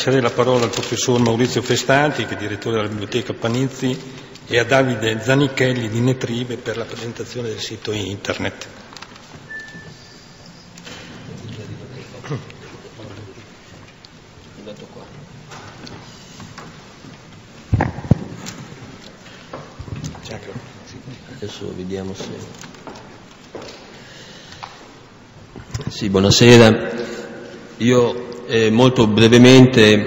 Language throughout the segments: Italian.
lascerei la parola al professor Maurizio Festanti, che è direttore della Biblioteca Panizzi, e a Davide Zanichelli di Netribe per la presentazione del sito internet. Adesso vediamo se... Sì, buonasera. Io molto brevemente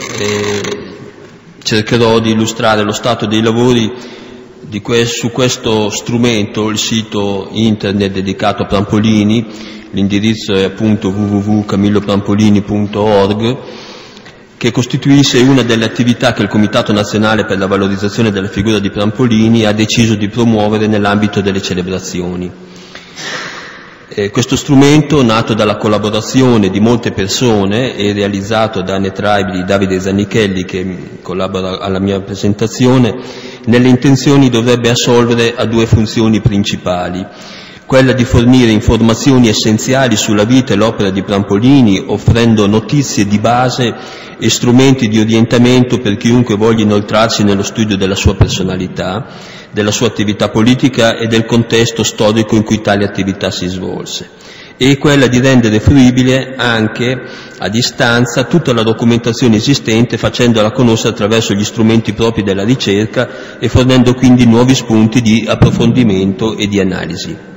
cercherò di illustrare lo stato dei lavori su questo strumento, il sito internet dedicato a Prampolini. L'indirizzo è appunto www.camilloprampolini.org, che costituisce una delle attività che il Comitato Nazionale per la Valorizzazione della Figura di Prampolini ha deciso di promuovere nell'ambito delle celebrazioni. Questo strumento, nato dalla collaborazione di molte persone e realizzato da Netribe di Davide Zanichelli, che collabora alla mia presentazione, nelle intenzioni dovrebbe assolvere a due funzioni principali: quella di fornire informazioni essenziali sulla vita e l'opera di Prampolini, offrendo notizie di base e strumenti di orientamento per chiunque voglia inoltrarsi nello studio della sua personalità, della sua attività politica e del contesto storico in cui tale attività si svolse, e quella di rendere fruibile anche a distanza tutta la documentazione esistente, facendola conoscere attraverso gli strumenti propri della ricerca e fornendo quindi nuovi spunti di approfondimento e di analisi.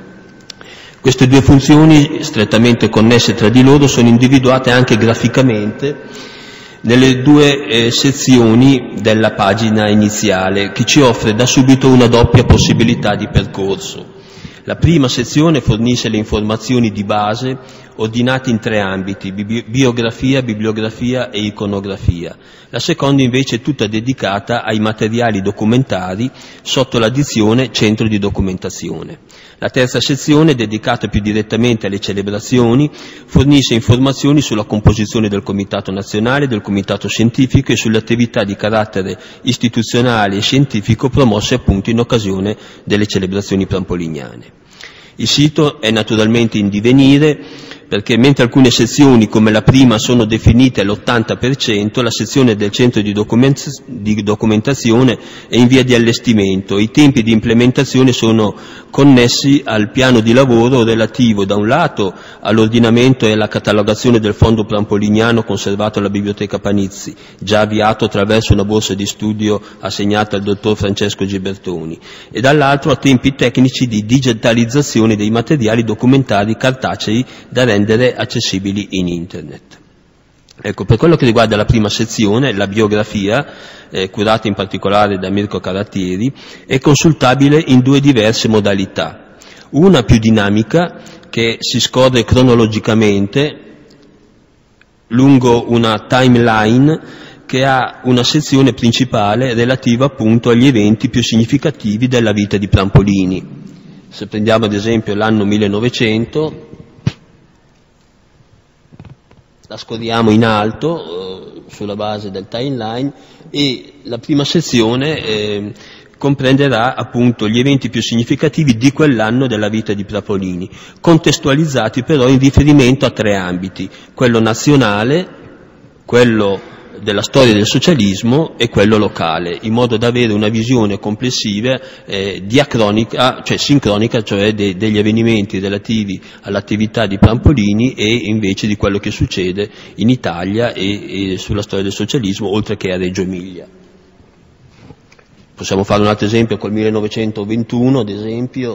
Queste due funzioni, strettamente connesse tra di loro, sono individuate anche graficamente nelle due sezioni della pagina iniziale, che ci offre da subito una doppia possibilità di percorso. La prima sezione fornisce le informazioni di base ordinate in tre ambiti: biografia, bibliografia e iconografia. La seconda invece è tutta dedicata ai materiali documentari sotto la dizione Centro di documentazione. La terza sezione, dedicata più direttamente alle celebrazioni, fornisce informazioni sulla composizione del Comitato Nazionale, del Comitato Scientifico e sulle attività di carattere istituzionale e scientifico promosse appunto in occasione delle celebrazioni prampoliniane. Il sito è naturalmente in divenire, perché mentre alcune sezioni come la prima sono definite all'80%, la sezione del centro di documentazione è in via di allestimento. I tempi di implementazione sono connessi al piano di lavoro relativo da un lato all'ordinamento e alla catalogazione del fondo prampoliniano conservato alla Biblioteca Panizzi, già avviato attraverso una borsa di studio assegnata al dottor Francesco Gibertoni, e dall'altro a tempi tecnici di digitalizzazione dei materiali documentari cartacei da rendere accessibili in internet. Ecco, per quello che riguarda la prima sezione, la biografia, curata in particolare da Mirko Carattieri, è consultabile in due diverse modalità. Una più dinamica, che si scorre cronologicamente lungo una timeline che ha una sezione principale relativa appunto agli eventi più significativi della vita di Prampolini. Se prendiamo ad esempio l'anno 1900, la scorriamo in alto sulla base del timeline, e la prima sezione comprenderà appunto gli eventi più significativi di quell'anno della vita di Prampolini, contestualizzati però in riferimento a tre ambiti: quello nazionale, quello della storia del socialismo e quello locale, in modo da avere una visione complessiva diacronica, cioè sincronica, cioè degli avvenimenti relativi all'attività di Prampolini e invece di quello che succede in Italia e sulla storia del socialismo, oltre che a Reggio Emilia. Possiamo fare un altro esempio col 1921, ad esempio,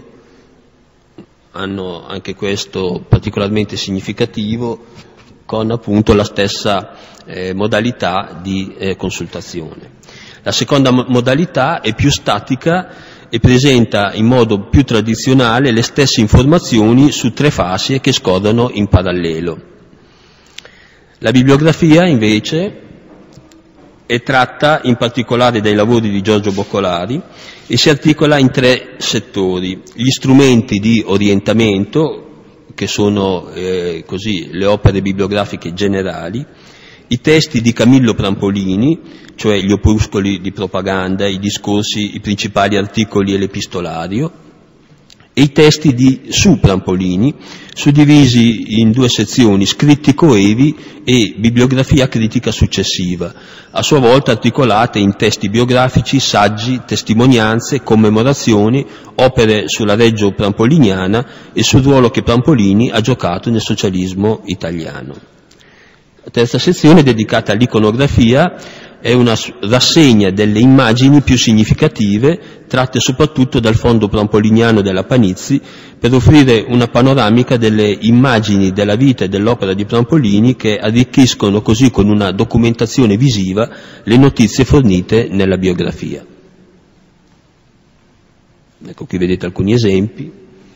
anno anche questo particolarmente significativo, con appunto la stessa modalità di consultazione. La seconda modalità è più statica e presenta in modo più tradizionale le stesse informazioni su tre fasce che scorrono in parallelo. La bibliografia invece è tratta in particolare dai lavori di Giorgio Boccolari e si articola in tre settori: gli strumenti di orientamento, che sono così le opere bibliografiche generali, i testi di Camillo Prampolini, cioè gli opuscoli di propaganda, i discorsi, i principali articoli e l'epistolario, e i testi su Prampolini, suddivisi in 2 sezioni, scritti coevi e bibliografia critica successiva, a sua volta articolate in testi biografici, saggi, testimonianze, commemorazioni, opere sulla Reggio prampoliniana e sul ruolo che Prampolini ha giocato nel socialismo italiano. La terza sezione, dedicata all'iconografia, è una rassegna delle immagini più significative, tratte soprattutto dal fondo prampoliniano della Panizzi, per offrire una panoramica delle immagini della vita e dell'opera di Prampolini, che arricchiscono così con una documentazione visiva le notizie fornite nella biografia. Ecco, qui vedete alcuni esempi.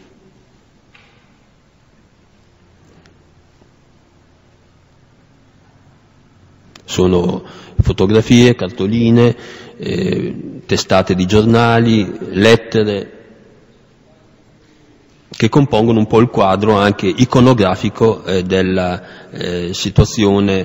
Sono fotografie, cartoline, testate di giornali, lettere, che compongono un po' il quadro anche iconografico della situazione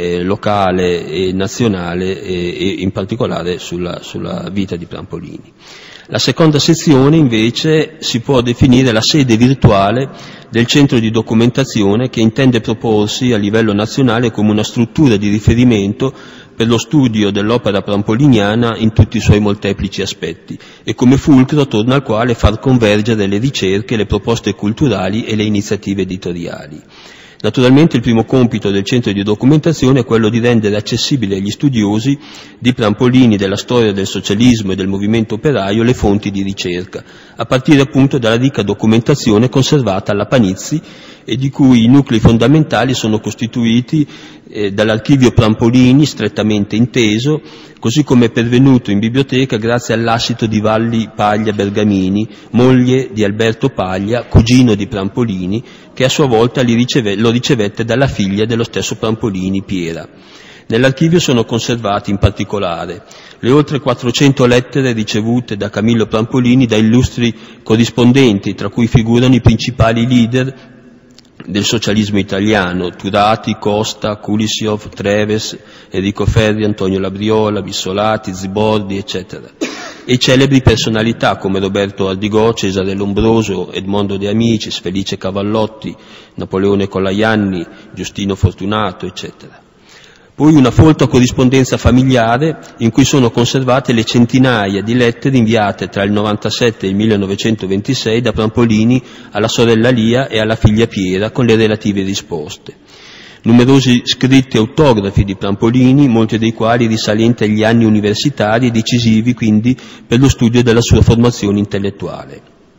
locale e nazionale e in particolare sulla vita di Prampolini. La seconda sezione invece si può definire la sede virtuale del centro di documentazione, che intende proporsi a livello nazionale come una struttura di riferimento per lo studio dell'opera prampoliniana in tutti i suoi molteplici aspetti e come fulcro attorno al quale far convergere le ricerche, le proposte culturali e le iniziative editoriali. Naturalmente il primo compito del centro di documentazione è quello di rendere accessibile agli studiosi di Prampolini, della storia del socialismo e del movimento operaio, le fonti di ricerca, a partire appunto dalla ricca documentazione conservata alla Panizzi e di cui i nuclei fondamentali sono costituiti dall'archivio Prampolini, strettamente inteso, così come è pervenuto in biblioteca grazie all'ascito di Valli Paglia Bergamini, moglie di Alberto Paglia, cugino di Prampolini, che a sua volta lo ricevette dalla figlia dello stesso Prampolini, Piera. Nell'archivio sono conservati in particolare le oltre 400 lettere ricevute da Camillo Prampolini da illustri corrispondenti, tra cui figurano i principali leader del socialismo italiano: Turati, Costa, Kulishov, Treves, Enrico Ferri, Antonio Labriola, Bissolati, Zibordi, eccetera, e celebri personalità come Roberto Ardigò, Cesare Lombroso, Edmondo De Amicis, Felice Cavallotti, Napoleone Colajanni, Giustino Fortunato, eccetera. Poi una folta corrispondenza familiare in cui sono conservate le centinaia di lettere inviate tra il 97 e il 1926 da Prampolini alla sorella Lia e alla figlia Piera, con le relative risposte. Numerosi scritti autografi di Prampolini, molti dei quali risalenti agli anni universitari e decisivi quindi per lo studio della sua formazione intellettuale.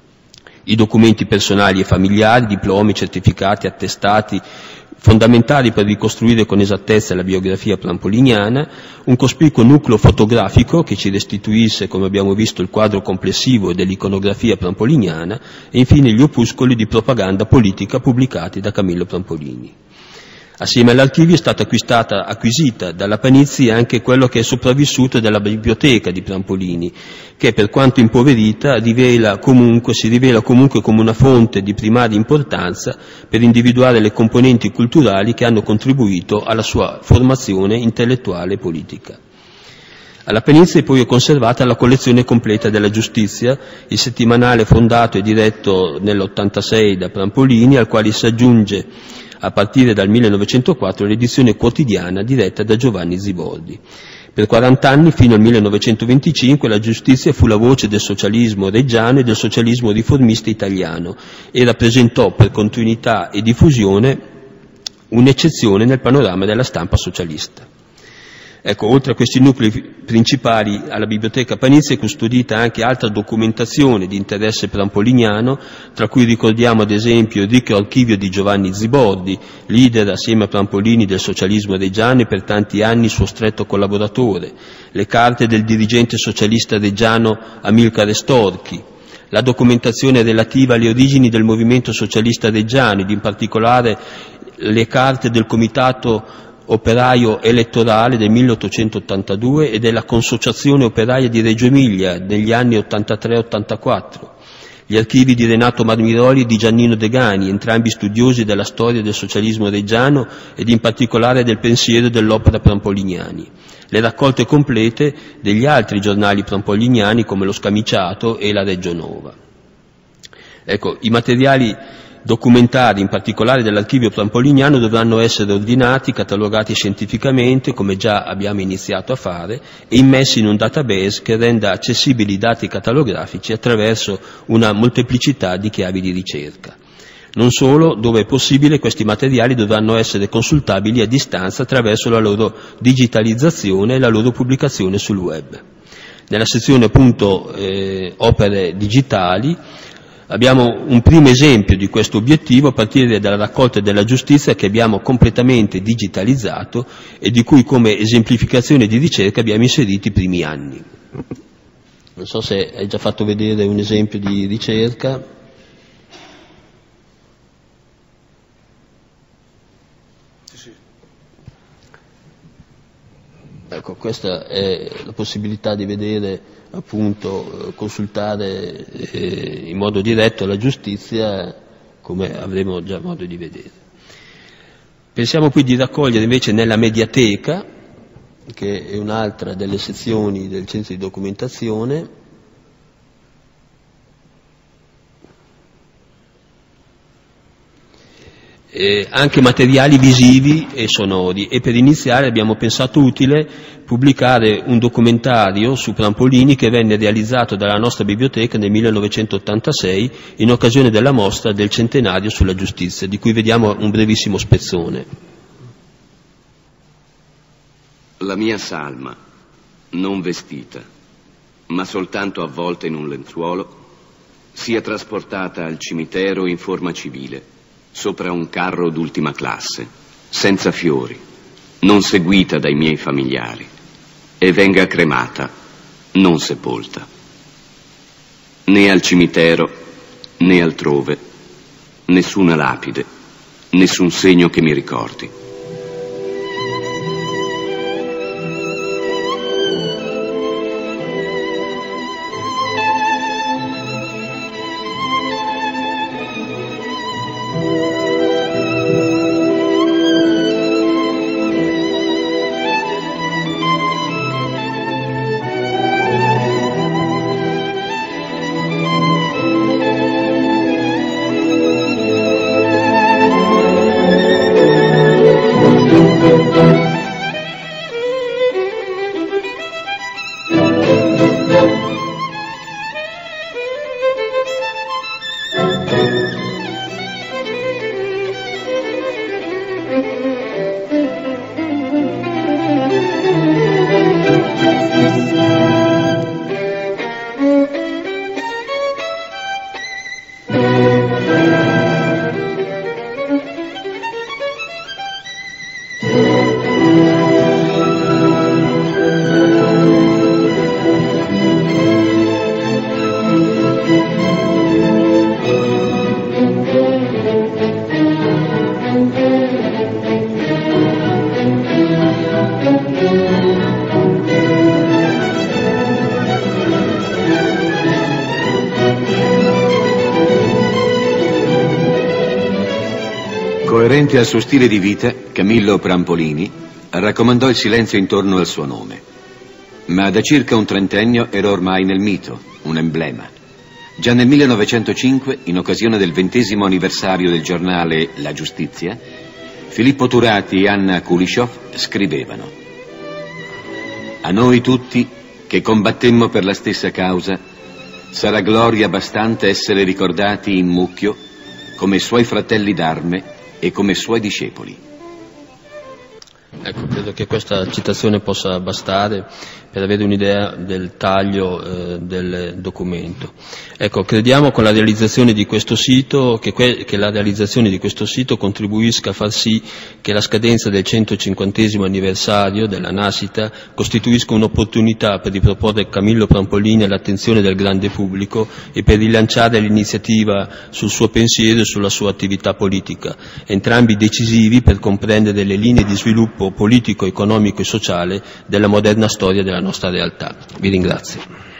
I documenti personali e familiari, diplomi, certificati, attestati, fondamentali per ricostruire con esattezza la biografia prampoliniana, un cospicuo nucleo fotografico che ci restituisse, come abbiamo visto, il quadro complessivo dell'iconografia prampoliniana, e infine gli opuscoli di propaganda politica pubblicati da Camillo Prampolini. Assieme all'archivio è stata acquisita dalla Panizzi anche quello che è sopravvissuto della biblioteca di Prampolini, che per quanto impoverita si rivela comunque come una fonte di primaria importanza per individuare le componenti culturali che hanno contribuito alla sua formazione intellettuale e politica. Alla Panizzi poi è conservata la collezione completa della Giustizia, il settimanale fondato e diretto nell'86 da Prampolini, al quale si aggiunge a partire dal 1904 l'edizione quotidiana diretta da Giovanni Zibordi. Per 40 anni, fino al 1925, la Giustizia fu la voce del socialismo reggiano e del socialismo riformista italiano e rappresentò per continuità e diffusione un'eccezione nel panorama della stampa socialista. Ecco, oltre a questi nuclei principali, alla Biblioteca Panizzi è custodita anche altra documentazione di interesse prampoliniano, tra cui ricordiamo ad esempio il ricco archivio di Giovanni Zibordi, leader assieme a Prampolini del socialismo reggiano e per tanti anni suo stretto collaboratore, le carte del dirigente socialista reggiano Amilcare Storchi, la documentazione relativa alle origini del movimento socialista reggiano ed in particolare le carte del Comitato Operaio Elettorale del 1882 e della Consociazione Operaia di Reggio Emilia negli anni 83-84, gli archivi di Renato Marmiroli e di Giannino Degani, entrambi studiosi della storia del socialismo reggiano ed in particolare del pensiero dell'opera prampoliniani, le raccolte complete degli altri giornali prampoliniani come lo Scamiciato e la Reggio Nova. Ecco, i materiali documentari, in particolare dell'archivio prampoliniano, dovranno essere ordinati, catalogati scientificamente, come già abbiamo iniziato a fare, e immessi in un database che renda accessibili i dati catalografici attraverso una molteplicità di chiavi di ricerca. Non solo, dove è possibile, questi materiali dovranno essere consultabili a distanza attraverso la loro digitalizzazione e la loro pubblicazione sul web. Nella sezione appunto opere digitali abbiamo un primo esempio di questo obiettivo a partire dalla raccolta della giustizia che abbiamo completamente digitalizzato e di cui come esemplificazione di ricerca abbiamo inserito i primi anni. Non so se hai già fatto vedere un esempio di ricerca. Ecco, questa è la possibilità di vedere, appunto, consultare in modo diretto la giustizia, come avremo già modo di vedere. Pensiamo qui di raccogliere invece nella mediateca, che è un'altra delle sezioni del centro di documentazione, anche materiali visivi e sonori, e per iniziare abbiamo pensato utile pubblicare un documentario su Prampolini che venne realizzato dalla nostra biblioteca nel 1986 in occasione della mostra del centenario sulla giustizia, di cui vediamo un brevissimo spezzone. La mia salma, non vestita, ma soltanto avvolta in un lenzuolo, sia trasportata al cimitero in forma civile, sopra un carro d'ultima classe, senza fiori, non seguita dai miei familiari, e venga cremata, non sepolta. Né al cimitero, né altrove, nessuna lapide, nessun segno che mi ricordi. Coerente al suo stile di vita, Camillo Prampolini raccomandò il silenzio intorno al suo nome. Ma da circa un trentennio era ormai nel mito, un emblema. Già nel 1905, in occasione del 20° anniversario del giornale La Giustizia, Filippo Turati e Anna Kulishov scrivevano: «A noi tutti, che combattemmo per la stessa causa, sarà gloria bastante essere ricordati in mucchio come suoi fratelli d'arme e come suoi discepoli». Ecco, credo che questa citazione possa bastare per avere un'idea del taglio del documento. Ecco, crediamo con la realizzazione di questo sito che la realizzazione di questo sito contribuisca a far sì che la scadenza del 150° anniversario della nascita costituisca un'opportunità per riproporre Camillo Prampolini all'attenzione del grande pubblico e per rilanciare l'iniziativa sul suo pensiero e sulla sua attività politica, entrambi decisivi per comprendere le linee di sviluppo politico, economico e sociale della moderna storia della nostra realtà. Vi ringrazio.